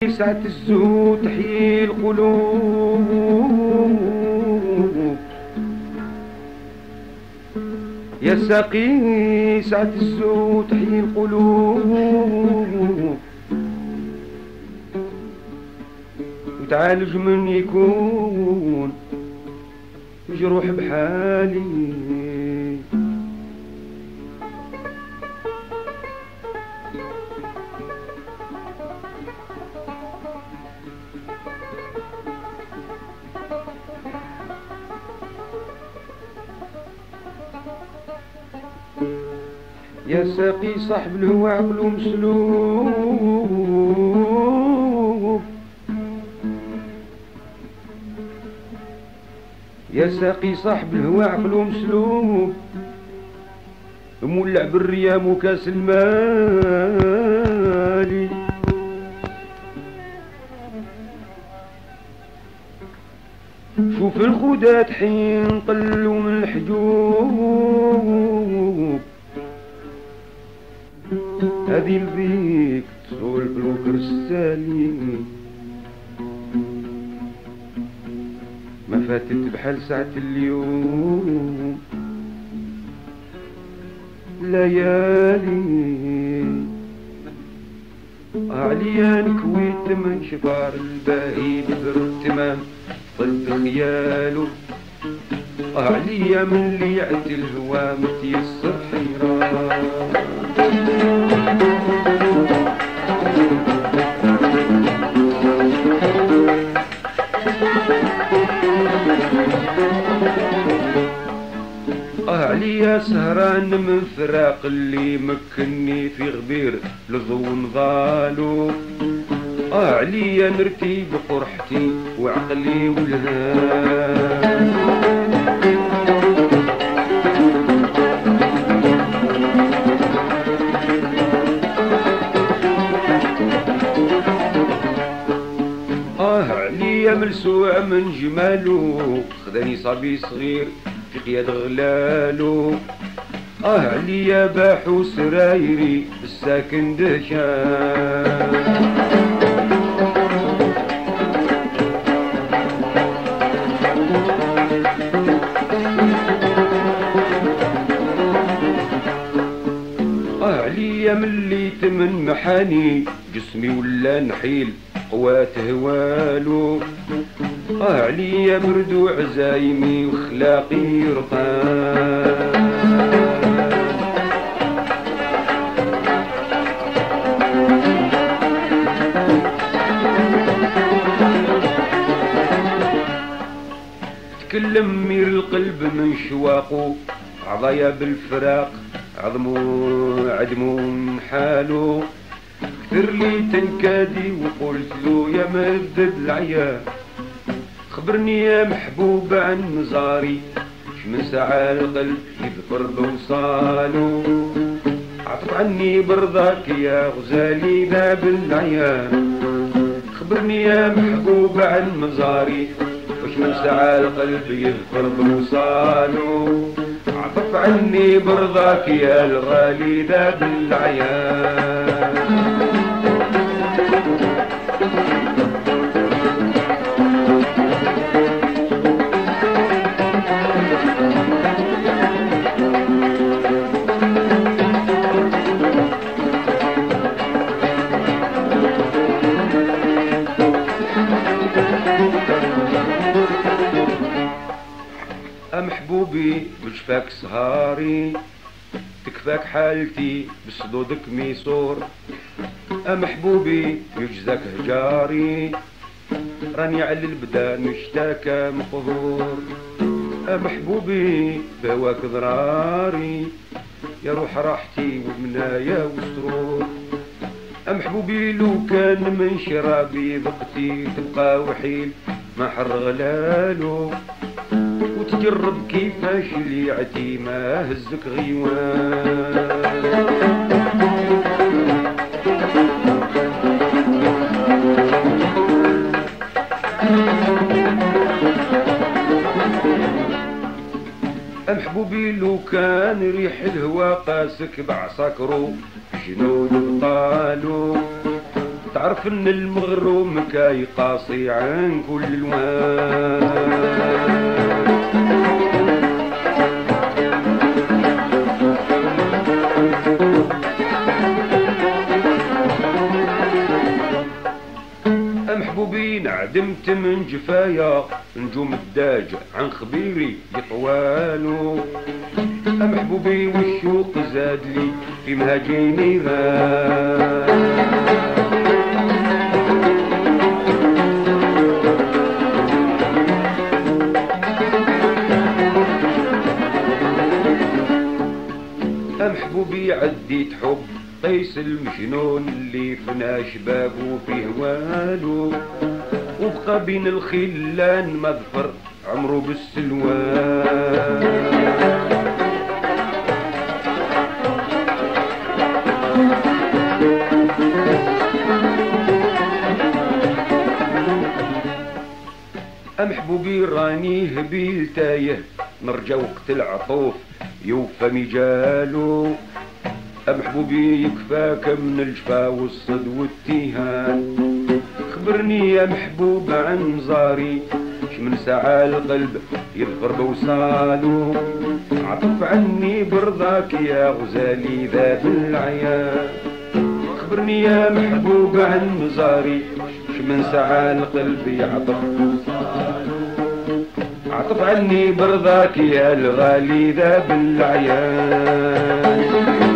ساعة الزهور تحيي القلوب، يا ساقي ساعة الزهور تحيي القلوب، وتعالج من يكون مجروح بحالي. يا ساقي صاحب الهوى عقله مسلوب، يا ساقي صاحب الهوى عقله مسلوب، مولع بالريام وكاس المالي. شوف الخدات حين طلوا من الحجوب، هذي البيك تسول بالوكر السالي، ما فاتت بحال ساعة اليوم ليالي. عليا نكويت من شفار الباهي بدر التمام ضد خياله، عليا من اللي يعدي الهوى متيسر حيران. عليا سهران من فراق اللي مكني في غبير لضو نضالو، عليا نرتي بقرحتي وعقلي والهام. عليا ملسوع من جمالو، خذاني صبي صغير في قياد غلالو. عليا باحو سرايري الساكن دشان. عليا ملي تمن محاني جسمي ولا نحيل قوات هوالو، عليا بردو عزايمي وخلاقي رقان. تكلم مير القلب من شواقو، عضايا بالفراق عدمو من حالو. كثر لي تنكادي وقلت له يا مدد العيا، خبرني يا محبوب عن مزاري، من ساعة القلب يذكر بوصالو. عطف عني برضاك يا غزالي باب العيا، خبرني يا محبوب عن مزاري، وش من ساعة القلب يذكر بوصالو. عطف عني برضاك يا الغالي باب العيا. محبوبي بجفاك سهاري، تكفاك حالتي بصدودك ميسور. محبوبي يجزاك هجاري، راني على البدا مشتاكة مقهور. محبوبي بهواك ضراري، يا روح راحتي ومنايا وسرور. محبوبي لو كان من شرابي ذقتي تبقى وحيل ما حر غلالو، وتجرب كيفاش اللي عتي ما هزك غيوان. محبوبي لو كان ريح الهوى قاسك بعسكرو جنود بطالو، تعرف ان المغروم كاي قاصي عن كل الوان. محبوبين عدمت من جفايا نجوم الداج عن خبيري يطوالو. محبوبي والشوق زاد لي في مهاجي نيران. محبوبي عديت حب قيس المجنون اللي فنا شبابه في هوالو. وبقى بين الخلان مظفر عمرو بالسلوان. محبوبي راني هبيل تايه نرجع وقت العطوف يوفى مجالو. محبوبي يكفاك من الجفا والصد والتيهان. خبرني يا محبوب عن زاري من ساعة القلب يظفر بوصالو. عطف عني برضاك يا غزالي ذات العيان. خبرني يا محبوب عن زاري من ساعة القلب يعطف بوصالو. عطف عني برضاك يا الغالي ذا بالعيان.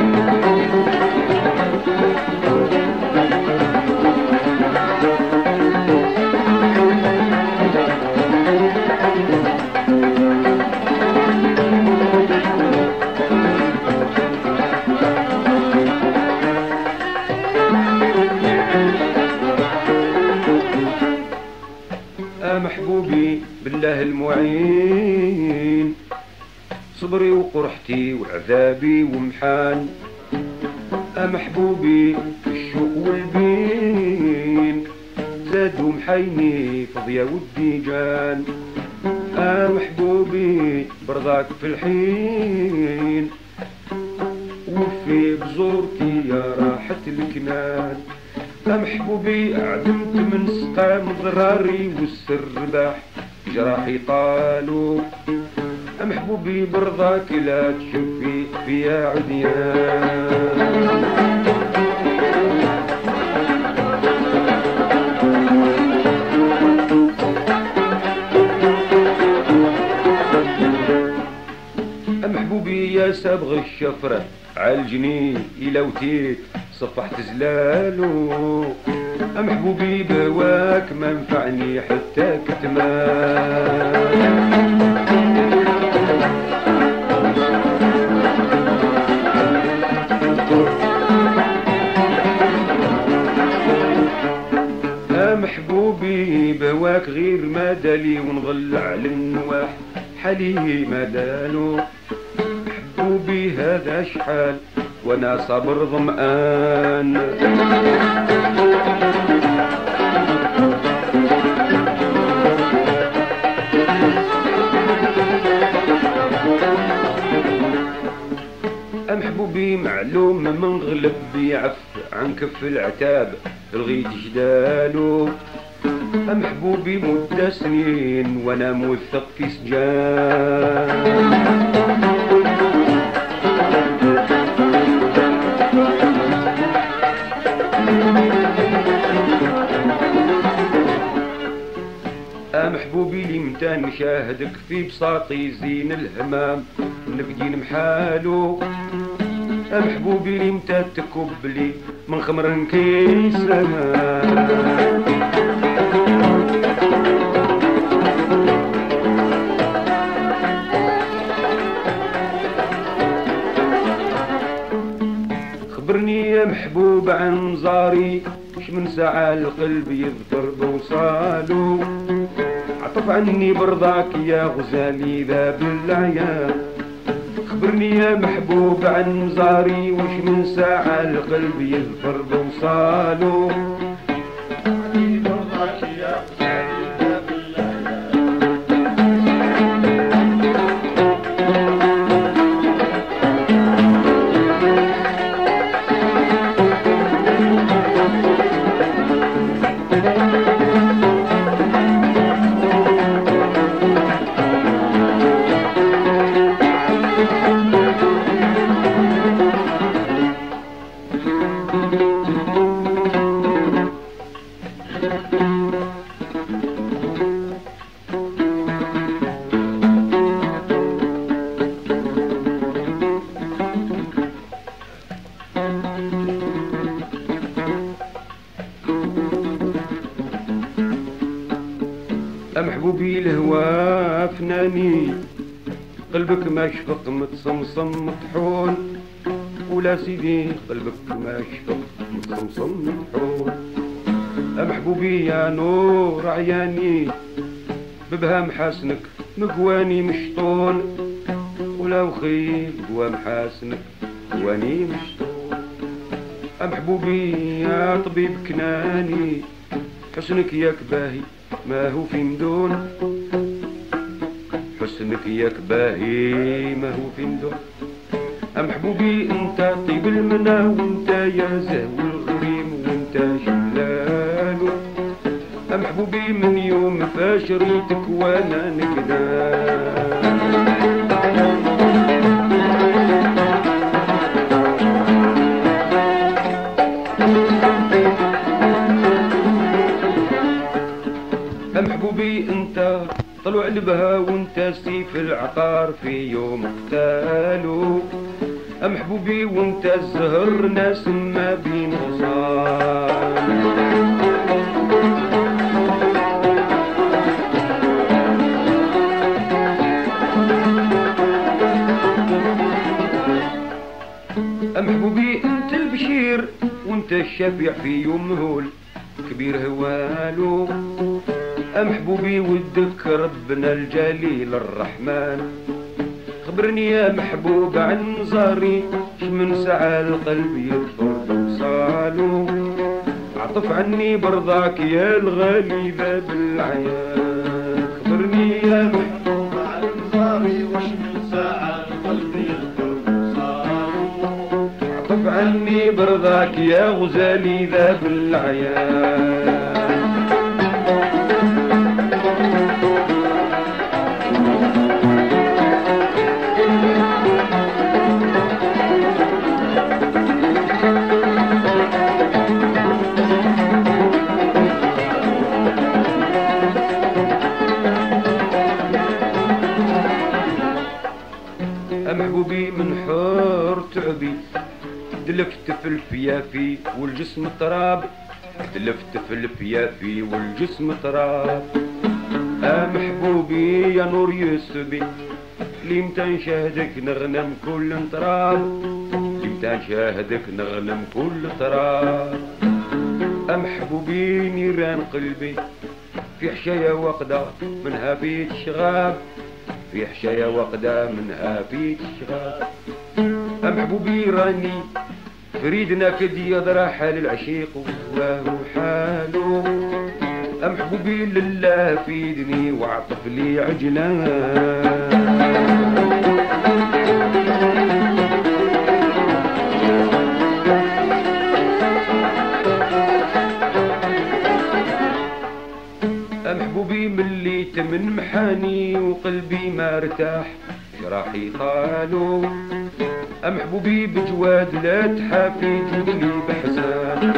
محبوبي بالله المعين صبري وقرحتي وعذابي ومحان. محبوبي الشوق والبين زادوا محيني في ضيا والديجان. محبوبي برضاك في الحين وفي بزورتي يا راحة الكنان. محبوبي عدمت من سقام ضراري والسر باح جراحي طالو. محبوبي برضاك لا تشوفي فيا عديان. محبوبي يا سابغ الشفرة عالجنين إلا وتيت صفحت زلالو. محبوبي بواك ما نفعني حتى كتمان. محبوبي بواك غير ما دالي ونغل على النواح حالي ما دالو. محبوبي هذا شحال وانا صبر ظمآن. محبوبي معلوم من غلب بيعف عن كف العتاب لغيت جدالو. محبوبي مدة سنين وانا موثق في سجان. محبوبي لي متى نشاهدك في بساطي زين الهمام نبقي محالو. محبوبي لي متى تكب لي من خمر كيسان. خبرني يا محبوب عن زاري من ساعة القلب يظفر بوصالو. عطف عني برضاك يا غزالي ذا بالعيان. خبرني يا محبوب عن زاري وش من ساعة القلب يظفر بوصالو. برضاك يا غزالي ذا بالعيان. محبوبي الهوى فناني قلبك ما شفق متصمصم مطحون ولا سيدي قلبك ما شفق متصمصم مطحون محبوبي يا نور عياني ببها محاسنك مقواني مشطون ولا وخي بقوا محاسنك مقواني مشطون محبوبي يا طبيب كناني حسنك ياك باهي ما هو في مدون حسنك ياك باهي ما هو في مدون محبوبي انت طيب المنى وانت يا زهو الغريم وانت شلالو محبوبي من يوم فاش ريتك وانا نكدان محبوبي انت طلوع البها وانت سيف العقار في يوم اقتالو محبوبي وانت الزهر ناس ما بين غصان محبوبي انت البشير وانت الشفيع في يوم مهول كبير هوالو محبوبي ودك ربنا الجليل الرحمن خبرني يا محبوب عن زاري من سعى القلب يدخل بوصالو عطف عني برضاك يا الغالي ذا بالعيان خبرني يا محبوب عن زاري من سعى القلب يدخل بوصالو عطف عني برضاك يا غزالي ذا بالعيان محبوبي من حور تعبي دلفت في الفيافي والجسم تراب دلفت في الفيافي والجسم تراب محبوبي يا نور يوسفي لمتى نشاهدك نغنم كل تراب لمتى نشاهدك نغنم كل تراب محبوبي نيران قلبي في حشايا وقدة منها بيت شغاب في حشايا وقدة منها بيت شغاب محبوبي راني فريدنا كدي يضرى حال العشيق وهو حالو محبوبي لله فيدني وعطف لي عجلان محبوبي ملي تمن محاني وقلبي ما ارتاح جراحي طالو محبوبي بجواد لا تحافي تجلي بحزان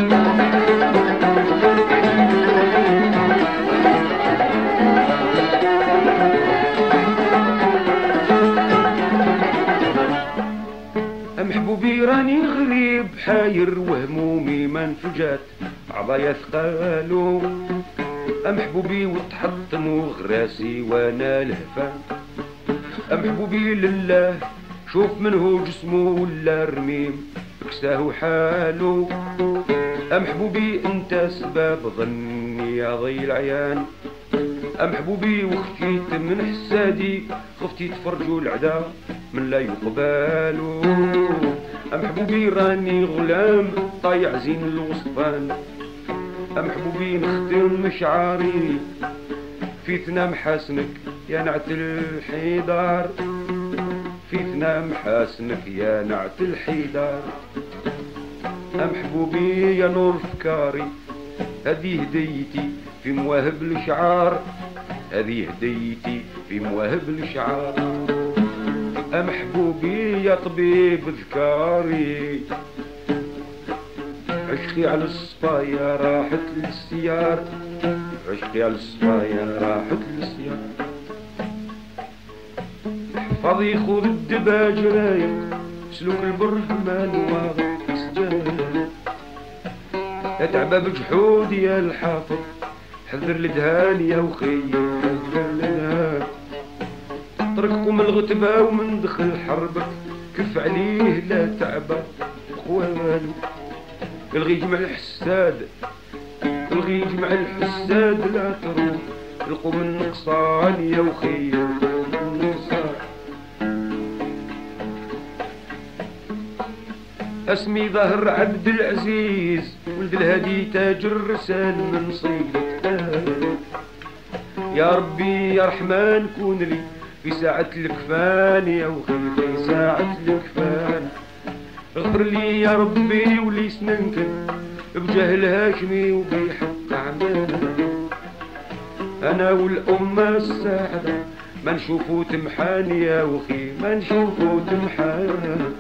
محبوبي راني غريب حاير وهمومي منفجات عضايا ثقالو محبوبي وتحطم وغراسي وانا لهفان محبوبي لله شوف منه جسمه ولا رميم بكساه حالو محبوبي انت سباب ظني يا ضي العيان محبوبي وخفيت من حسادي خفتي تفرجوا العدا من لا يقبالو محبوبي راني غلام طايع زين الوصفان محبوبي نخدم مشعاري فيتنا محاسنك يا نعت الحيدار فيتنا محاسنك يا نعت الحيدار محبوبي يا نور فكاري هذه هديتي في مواهب الشعار هذه هديتي في مواهب الشعار محبوبي يا طبيب ذكاري عشقي على الصفايا راحت للسيار، عشقي على الصفايا راحت للسيار. حفاظي خذ الدباج رايق سلوك البرهمان واضح سجال. لا تعبى بجحود يا الحافظ حذر الدهان يا وخي حذر الدهان. طرقكم الغتبة ومن دخل حربك كف عليه لا تعبى خوالو. الغي جمع الحساد الغي جمع الحساد لا تروح القوا من نقصان يا وخي النقصان. اسمي ظهر عبد العزيز ولد الهادي تاج الرسال من صيدة. يا ربي يا رحمن كون لي في ساعة الكفان يا وخي في ساعة الكفان. اغفر لي يا ربي ولي سننكن بجهل هاشمي وبيحق عمال. انا والامة الساعدة ما نشوفو تمحان يا وخي ما نشوفو تمحان.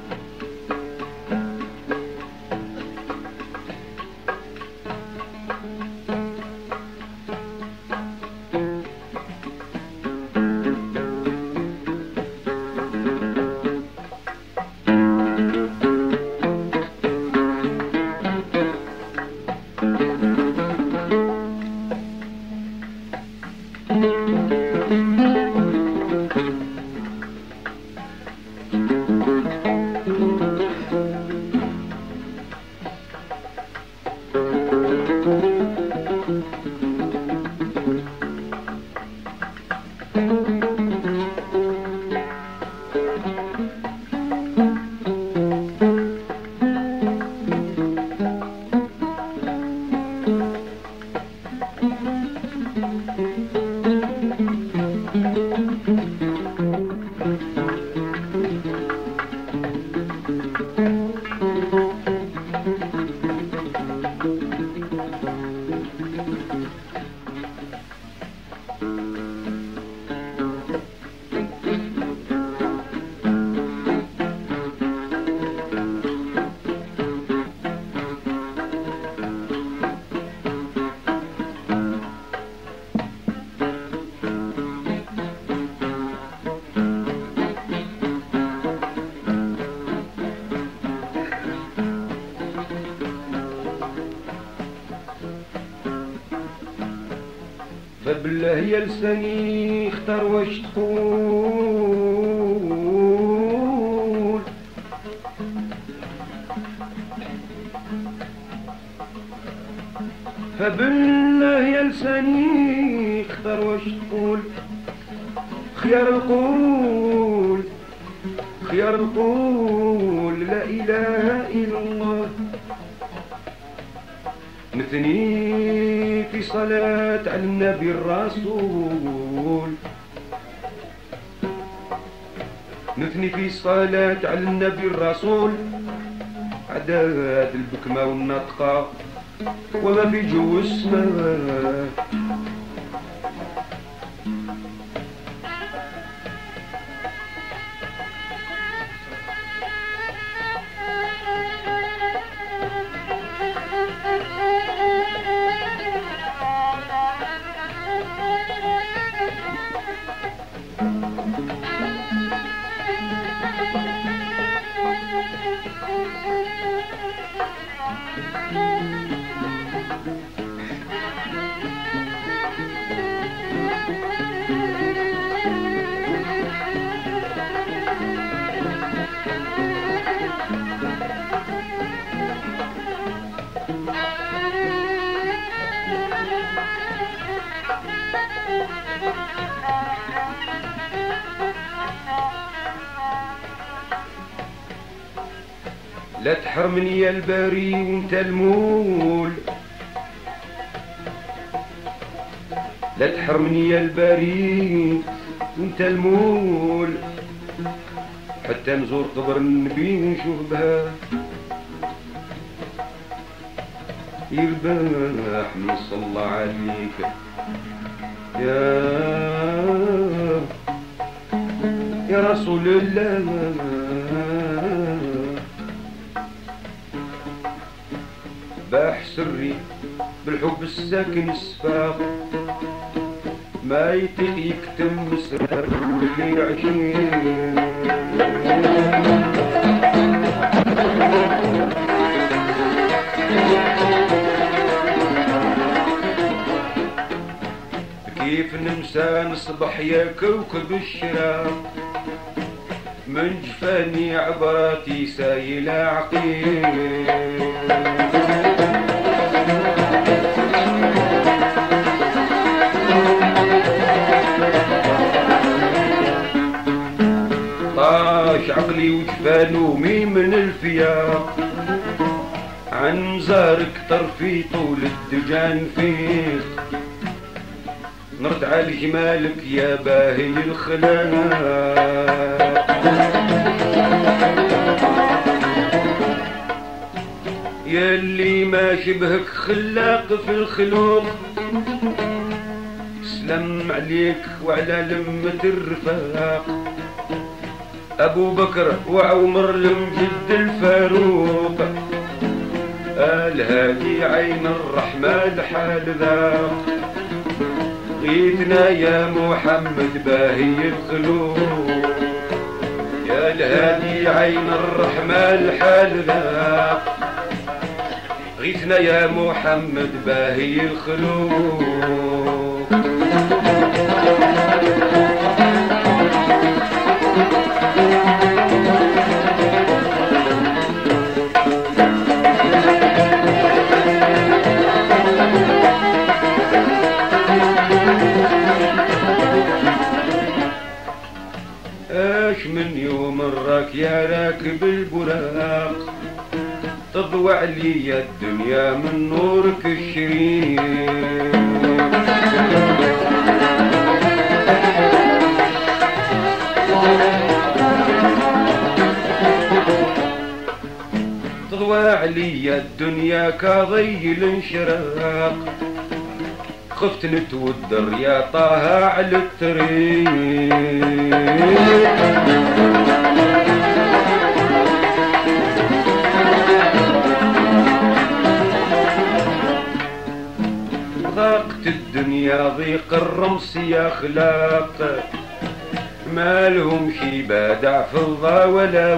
بالله يا لساني اختار واش تقول. فبالله يا لساني اختار واش تقول. خيار القول خيار القول لا اله الا الله. نثني في صلاة على النبي الرسول. نثني في صلاة على النبي الرسول. عداد البكمة والنطقة وما في جو السماء. لا تحرمني يا الباري وانت المول. لا تحرمني يا الباري وانت المول. حتى نزور قبر النبي ونشوف بها يرباح من صلى عليك يا رسول الله. باح سري بالحب الساكن السفاق ما يطيق يكتم سر اللي عشيق كيف ننسى نصبح يا كوكب الشراق من جفاني عبراتي سايلة عقيق طاش عقلي وجفان ومي من الفياق عن زارك طرفي طول الدجان فيق نرد على جمالك يا باهي الخلاق ياللي ما شبهك خلاق في الخلوق سلم عليك وعلى لمة الرفاق أبو بكر وعمر لمجد الفاروق الهادي عين الرحمة الحال ذاق غيثنا يا محمد باهي الخلوق يا الهادي عين الرحمة الحال ذاق غيثنا يا محمد باهي الخلوق اش من يوم راك يا راكب البراق تضوى علي الدنيا من نورك الشريق تضوى علي الدنيا كضي الانشراق خفت نتودر يا طه على الطريق ضاقت الدنيا ضيق الرمس يا خلاق ما لهم شي بادع فضة ولا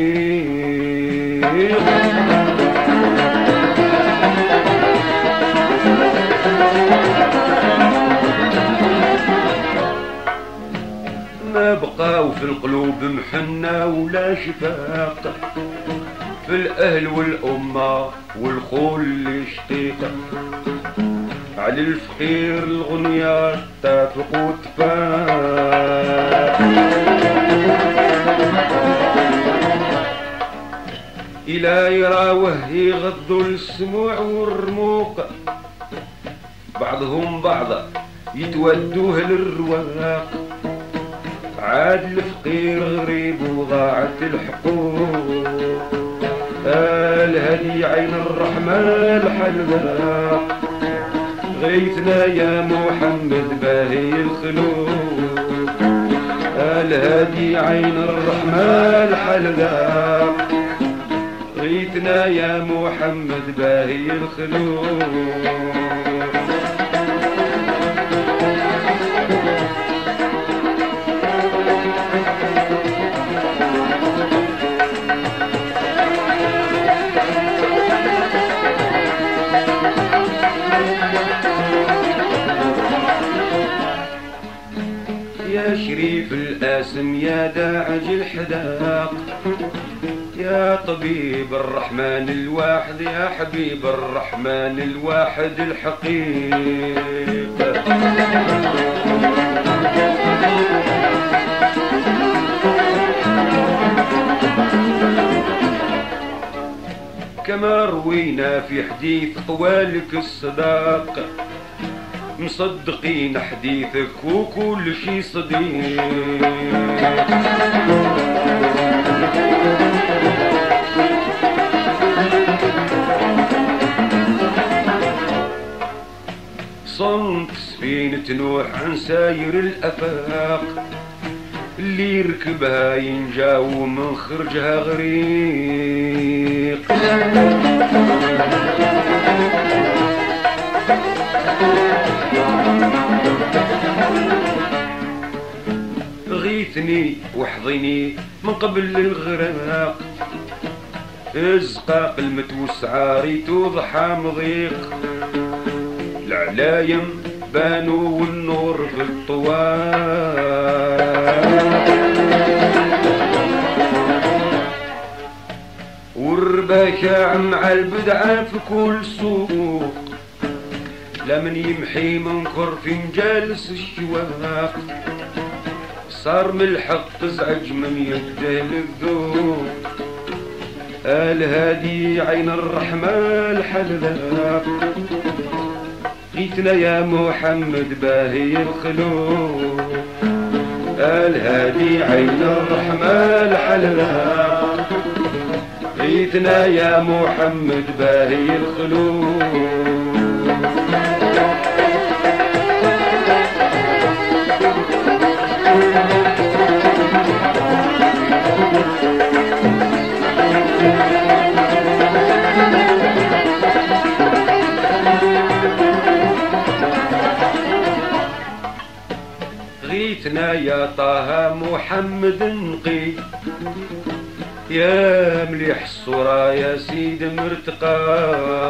وريق ما بقاو في القلوب محنة ولا شفاق في الأهل والأمة والخول شقيق على الفقير الغنيات تافق وتفاق إلى يراوه يغضوا السموع والرموق بعضهم بعضا يتودوه للرواق عاد الفقير غريب وضاعت الحقوق الهدي عين الرحمة الحلقاق غيثنا يا محمد باهي الخلوق الهادي عين الرحمة الحلقاق غيثنا يا محمد باهي الخلوق يا شريف القاسم يا داعج الحداق يا طبيب الرحمن الواحد يا حبيب الرحمن الواحد الحقيق كما روينا في حديث طوالك الصداق مصدقين حديثك وكل شي صديق صنت سفينة نوح عن ساير الأفاق اللي يركبها ينجا ومن خرجها غريق. غيثني وحضني من قبل الغرق، ازقاق المتوسعة ريتو ضحى مضيق، العلايم بانوا والنور في الطوال، والرباكة مع البدعة في كل سوق، لا من يمحي منكر في مجالس الشواق، صار ملحق تزعج من يده للذوق، الهادي عين الرحمة الحلاق، غيتنا يا محمد باهي الخلوق، الهادي عين الرحمة الحلاق، غيتنا يا محمد باهي الخلوق. غيتنا يا طه محمد نقي، يا مليح الصورة يا سيد مرتقى،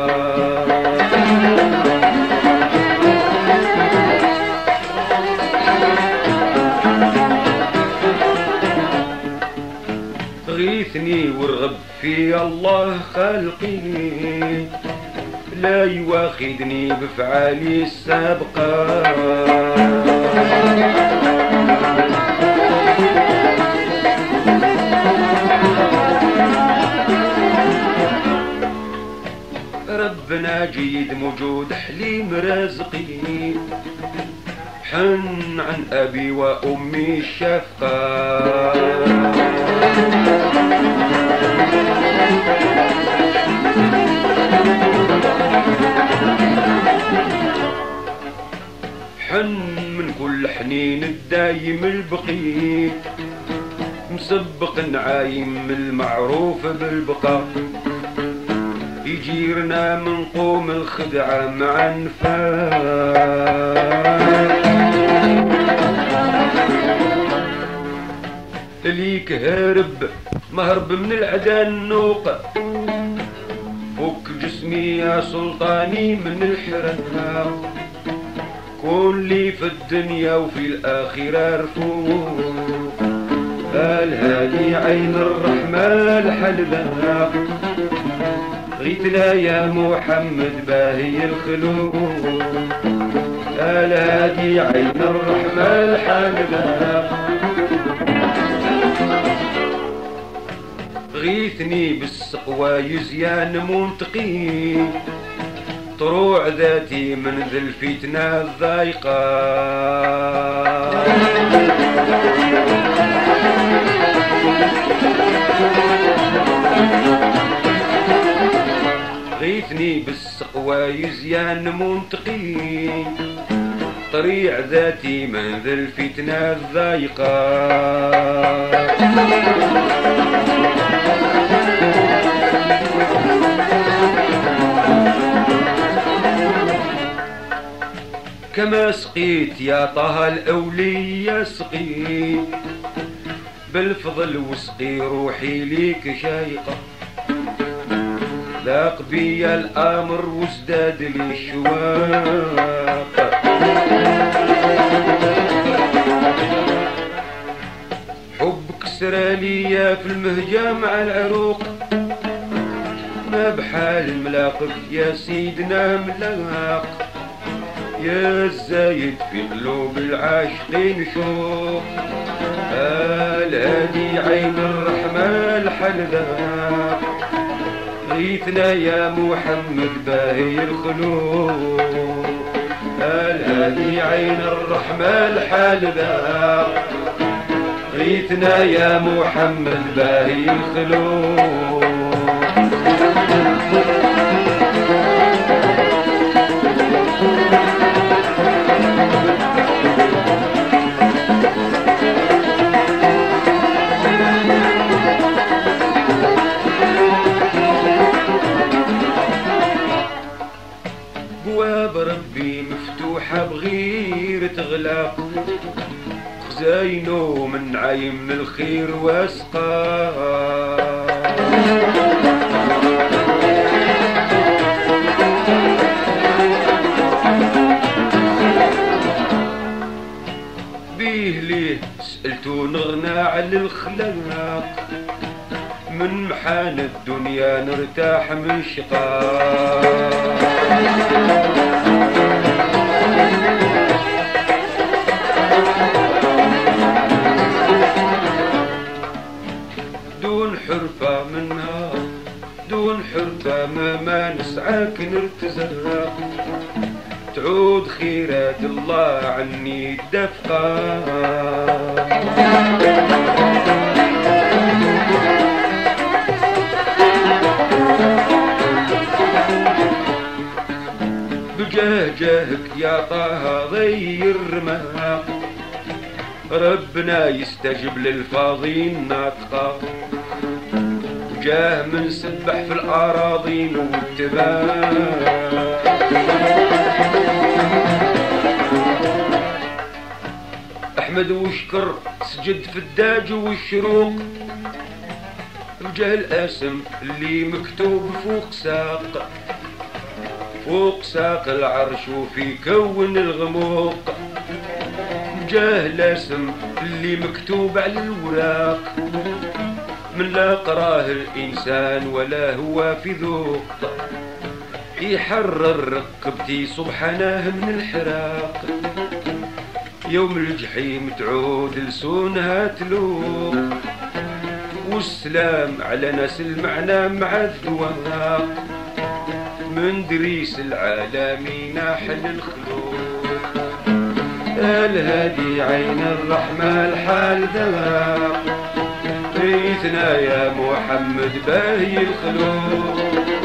غيثني وارغب في الله خلقي، لا يواخدني بفعالي السابقة، ربنا جيد موجود حليم رازقي، حن عن أبي وأمي الشفقة، حن من كل حنين الدايم البقي، مسبق نعايم المعروف بالبقاء، يجيرنا من قوم الخدعة مع النفاق، ليك هارب مهرب من العدا النوق، فك جسمي يا سلطاني من الحرام، كون لي في الدنيا وفي الآخرة رفوق، الهادي عين الرحمة الحلاق، غيتنا يا محمد باهي الخلوق، الهادي عين الرحمة الحلاق، غيثني بالسقوى يزيان منتقي، طروع ذاتي من ذي الفتنة الضايقة، غيثني بالسقوى يزيان منتقي، طريع ذاتي من ذي الفتنة الضايقة، كما سقيت يا طه الأولية سقي، بالفضل وسقي روحي ليك شايقة، ذاق بيا الأمر وازداد لي الشواق، حبك سرالية في المهجة مع العروق، ما بحال الملاقك يا سيدنا ملاق، يا الزايد في قلوب العاشقين شوق، الهادي عين الرحمة الحلاق، غيثنا يا محمد باهي الخلوق، الهادي عين الرحمة الحلاق، غيثنا يا محمد باهي الخلوق. مفتوحة بغير تغلق، خزاينو من عايم الخير واسقى. بيه ليه سألتو نغنى على الخلاق، من محان الدنيا نرتاح من شقاق. دون حرفة منها دون حرفة ما نسعاك نرتزق، تعود خيرات الله عني الدفقة. بجاهك يا طه ضير رماق، ربنا يستجب للفاضين ناطقة، جاه من سبح في الأراضين والتباع. احمد وشكر سجد في الداج والشروق، وجه الاسم اللي مكتوب فوق ساق العرش وفي كون الغموق. جاه الاسم اللي مكتوب على الوراق، من لا قراه الانسان ولا هو في ذوق، يحرر رقبتي سبحانه من الحراق. يوم الجحيم تعود لسونها تلوق، والسلام على ناس المعنى مع الذواق، من دريس العالمين حل الخلوق. الهادي عين الرحمة الحال ذاق، ريتنا يا محمد باهي الخلوق.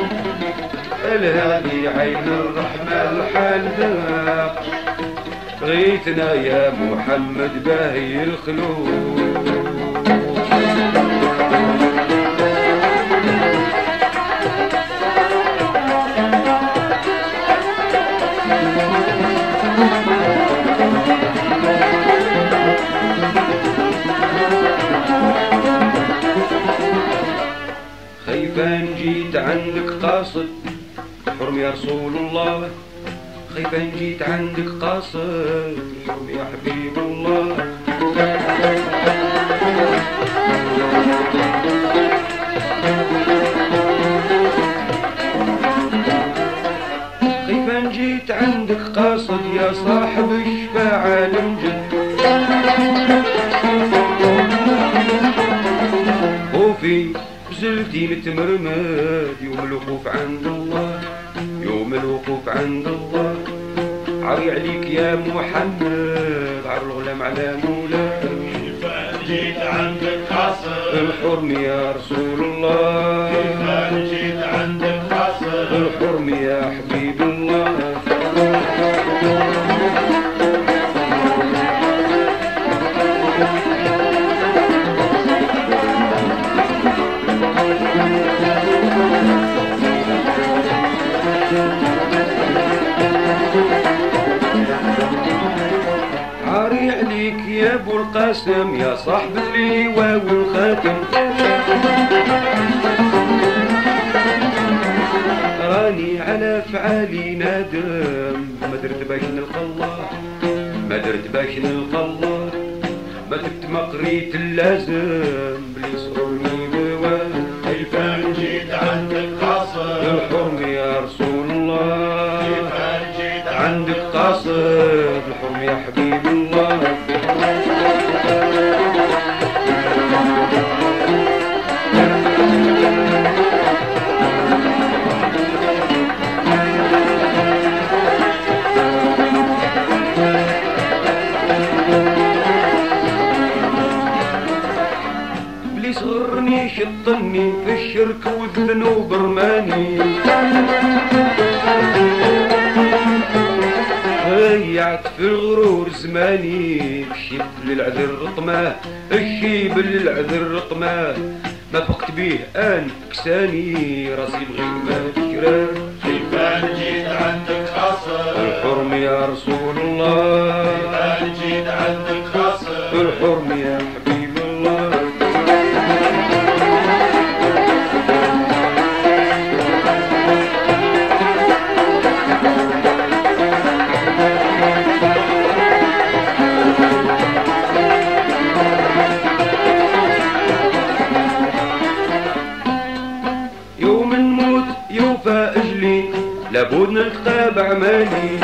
الهادي عين الرحمة الحال ذاق، بغيتنا يا محمد باهي الخلوق. خيفان جيت عندك قاصد حرم يا رسول الله، خيفان جيت عندك قاصد حرم يا حبيب الله. خيفان جيت عندك قاصد يا صاحب الشفاعة المجد، خوفي بزلتي متمرمد يوم الوقوف عند الله، يوم الوقوف عند الله. عري عليك يا محمد عر الغلام على مولاه، خيفان جيت عندك قاصد الحرم يا رسول الله، خيفان جيت عندك قاصد الحرم يا حبيب الله. عاري عليك يا ابو القاسم يا صاحب اللواء والخاتم، راني على فعالي نادم، ما درت باش نلقى الله، ما درت باش نلقى الله، ما درت ما قريت اللازم بلي صرني بواه. خيفان جيت عندك قاصد الحرم يا رسول الله، خيفان جيت عندك قاصد الحرم يا حبيب الله. بلي صغرني شطني في الشرك والذنوب رماني، ضيعت في الغرور زماني، الشيب للعذر رقماه، الشيب للعذر رقماه، ما فقت بيه ان كساني راسي بغير ما تجراه. خيفان جيت عندك قاصد قصر الحرم يا رسول الله كيف جيت عندك قصر الحرم يا حبيب الله يوم نموت يوفى أجلي لابد نلقى بعمالي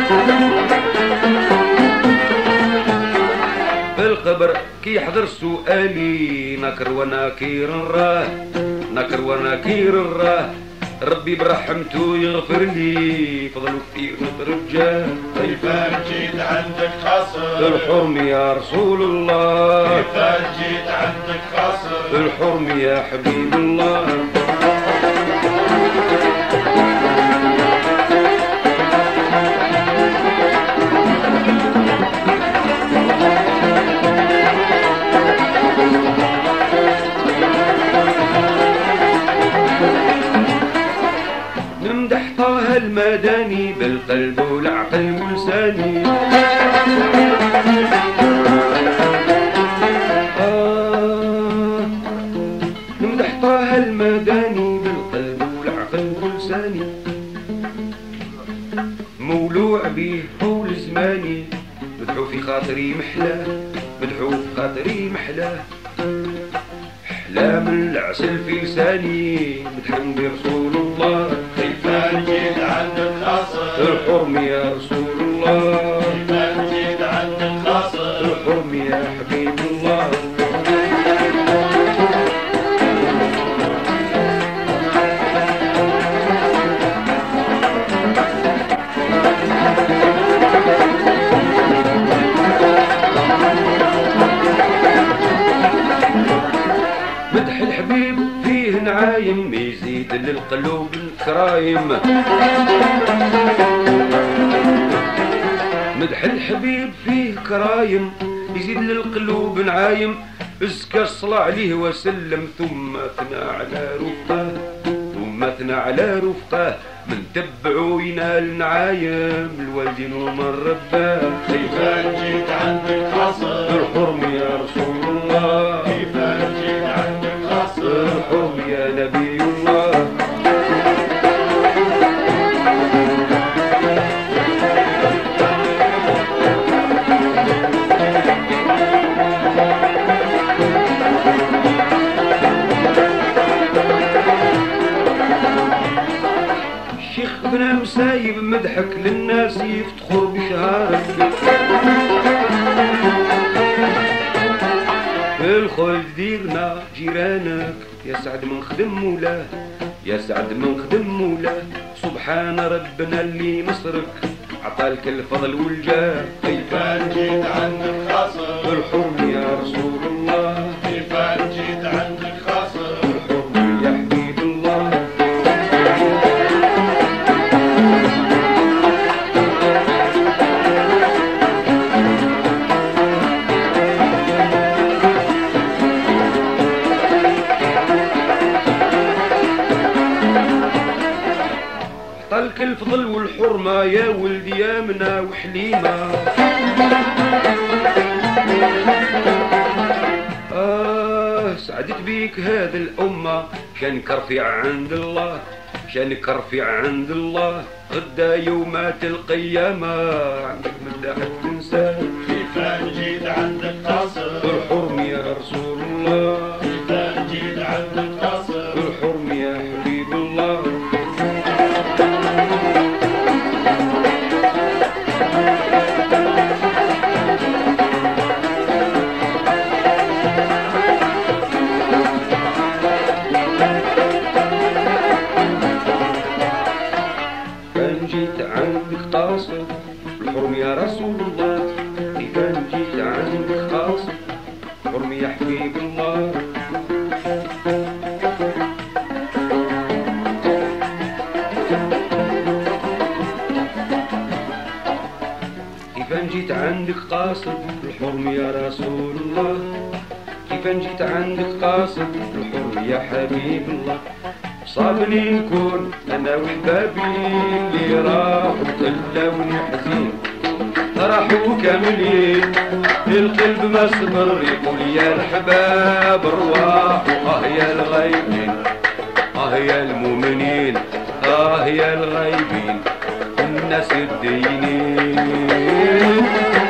في القبر كي يحضر سؤالي نكر ونكير راه نكر ونكير راه ربي برحمته يغفر لي فضلوا كثير نترجاه كيف جيت عندك قصر الحرم يا رسول الله كيف جيت عندك قصر الحرم يا حبيب الله نمدح طه المداني بالقلب والعقل ولساني نمدح طه المداني بالقلب والعقل ولساني مولوع بيه طول زماني مدحو في خاطري محلاه مدحو في خاطري محلاه أحلى من العسل في لساني مدحن برسول الله كيف جيت عندك قصر الحرم يا رسول الله كيف جيت عندك قصر الحرم يا حبيب الله مدح الحبيب فيه نعايم يزيد للقلوب الكرايم مدح الحبيب فيه كرايم يزيد للقلوب نعايم ازكى الصلاة عليه وسلم ثم اثنى على رفقه ثم اثنى على رفقه من تبعوا ينال نعايم الوالدين ومن رباه كيف جيت عندك قصر الحرم يا رسول الله كيف جيت عندك قصر الحرم يا نبي الله الشيخ ابن مسايب مدحك للناس يفتخر بشهارك الخلد ديرنا جيرانك يا سعد من خدم مولاه يا سعد من خدم مولاه سبحان ربنا اللي نصرك عطالك الفضل والجاه كيف جيت عندك قصر الحرم يا رسول الله كيف جيت عندك قصر الحرم يا حبيب الله عطالك الفضل والحرمة يا ولدي يا منا وحليمة سعدت بيك هذه الأمة شانك رفيع عند الله شانك رفيع عند الله غدا يومات القيامة عندك مداحك تنسى كيف جيت عندك قصر الحرم يا رسول الله كيف جيت عندك قصر الحرم يا حبيب الله كان جيت عندك قاصر الحرم يا رسول الله كان جيت عندك قاصر الحرم يا حبيب الله كيفان جيت عندك قاصد الحرم يا رسول الله كيفان جيت عندك قاصد الحرم يا حبيب الله صابني نكون انا والبابين اللي راحوا خلوني حزين راحوا كاملين القلب ما صبر يقول يا الحباب ارواحوا يا الغايبين يا المؤمنين يا الغايبين الناس الدينين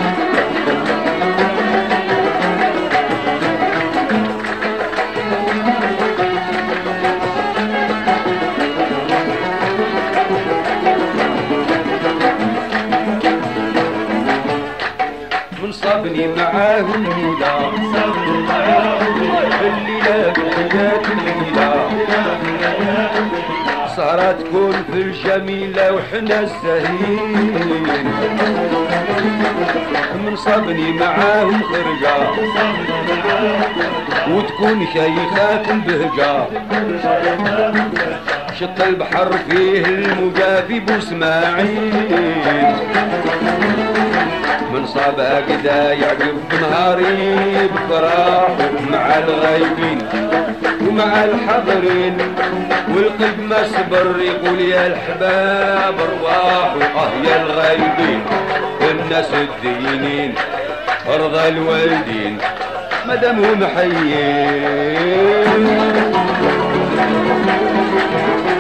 صابني معاهم ليلة بالليلة بالحياة الليلة سهرة تكون في الجميلة وحنا السهيل من صابني معاهم خرجة وتكون شيخات البهجة شط البحر فيه المجافي بوسماعيل من صاب أقدا يعقب نهاري بفراح مع الغايبين ومع الحاضرين والقلب ما صبر يقول يا الحباب ارواحوا يا الغايبين الناس الدينين ارضى الوالدين مدامهم حيين